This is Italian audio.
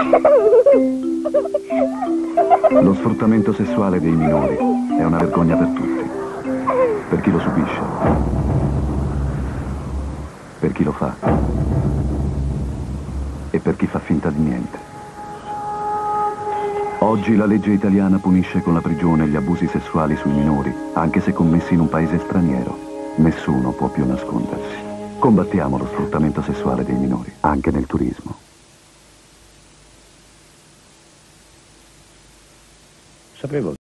Lo sfruttamento sessuale dei minori è una vergogna per tutti. Per chi lo subisce, per chi lo fa e per chi fa finta di niente. Oggi la legge italiana punisce con la prigione gli abusi sessuali sui minori, anche se commessi in un paese straniero. Nessuno può più nascondersi. Combattiamo lo sfruttamento sessuale dei minori, anche nel turismo. Sapevo